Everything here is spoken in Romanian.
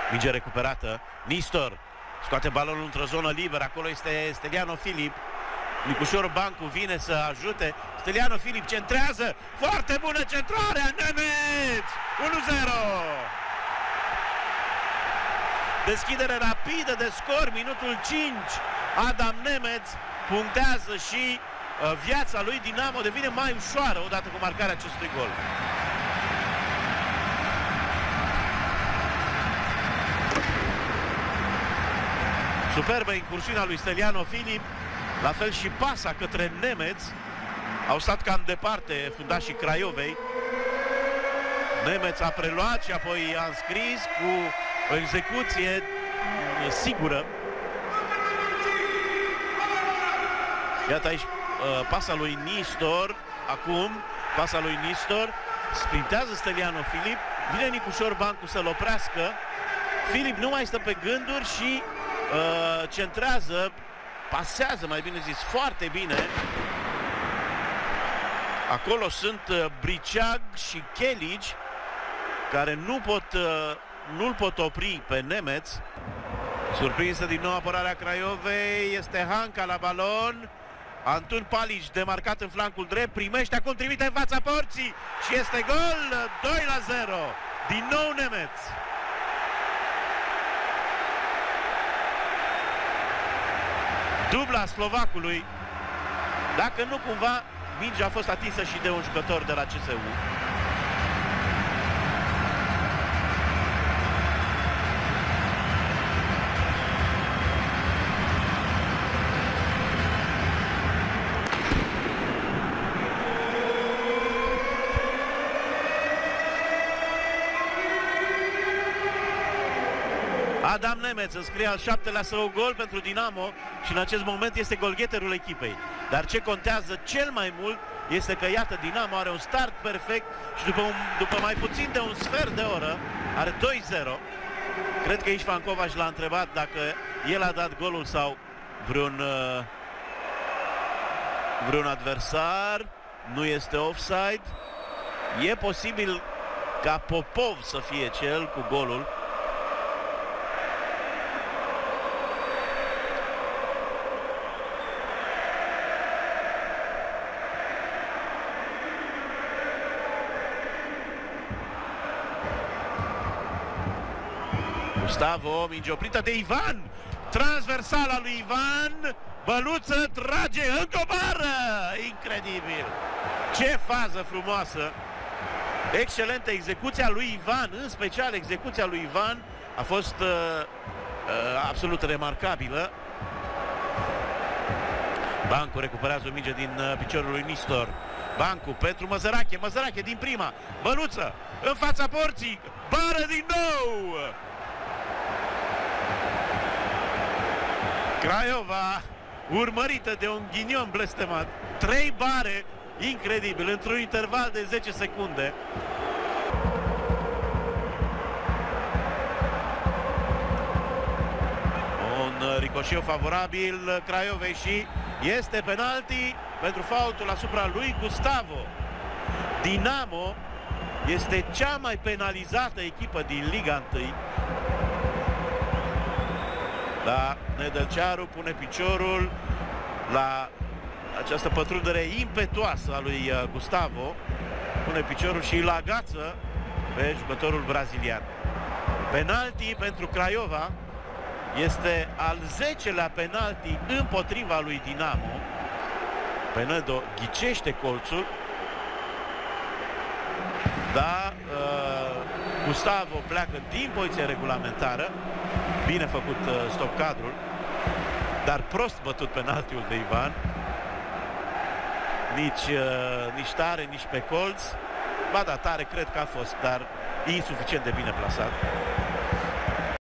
Minge recuperată, Nistor scoate balonul într-o zonă liberă, acolo este Steliano Filip. Nicușor Bancu vine să ajute, Steliano Filip centrează, foarte bună centrarea, Nemeț! 1-0! Deschidere rapidă de scor, minutul 5, Adam Nemeț punctează și viața lui Dinamo devine mai ușoară odată cu marcarea acestui gol. Superbă incursiunea lui Steliano Filip, la fel și pasa către Nemeț. Au stat cam departe fundașii Craiovei. Nemeț a preluat și apoi a înscris cu o execuție sigură. Iată aici pasa lui Nistor. Acum pasa lui Nistor. Sprintează Steliano Filip. Vine Nicușor Bancu să-l oprească. Filip nu mai stă pe gânduri și centrează, pasează, mai bine zis, foarte bine. Acolo sunt Briceag și Chelici, care nu-l pot opri pe Nemeț. Surprinsă din nou apărarea Craiovei, este Hanca la balon. Antun Palici demarcat în flancul drept, primește, acum trimite în fața porții și este gol, 2-0, din nou Nemeț. Dubla slovacului, dacă nu cumva mingea a fost atinsă și de un jucător de la CSU. Adam Nemeț înscrie al 7-lea său gol pentru Dinamo și în acest moment este golgheterul echipei. Dar ce contează cel mai mult este că, iată, Dinamo are un start perfect și după mai puțin de un sfert de oră are 2-0. Cred că Ișvan Covaș l-a întrebat dacă el a dat golul sau vreun adversar. Nu este offside. E posibil ca Popov să fie cel cu golul. Gustavo, minge oprită de Ivan, transversala lui Ivan, Băluță trage, încă o bară, incredibil, ce fază frumoasă, excelentă execuția lui Ivan, în special execuția lui Ivan a fost absolut remarcabilă. Bancu recuperează o minge din piciorul lui Nistor, Bancu pentru Măzărache, Măzărache din prima, Băluță în fața porții, bară din nou! Craiova urmărită de un ghinion blestemat. 3 bare, incredibil, într-un interval de 10 secunde. Un ricoșeu favorabil Craiovei și este penalti pentru faultul asupra lui Gustavo. Dinamo este cea mai penalizată echipă din Liga 1. Da, Nedelcearu pune piciorul la această pătrundere impetuoasă a lui Gustavo. Pune piciorul și îl agață pe jucătorul brazilian. Penalti pentru Craiova. Este al 10-lea penalti împotriva lui Dinamo. Penedo ghicește colțul. Da, Gustavo pleacă din poziție regulamentară. Bine făcut stop cadrul, dar prost bătut penaltiul de Ivan. Nici tare, nici pe colț. Ba da, tare cred că a fost, dar insuficient de bine plasat.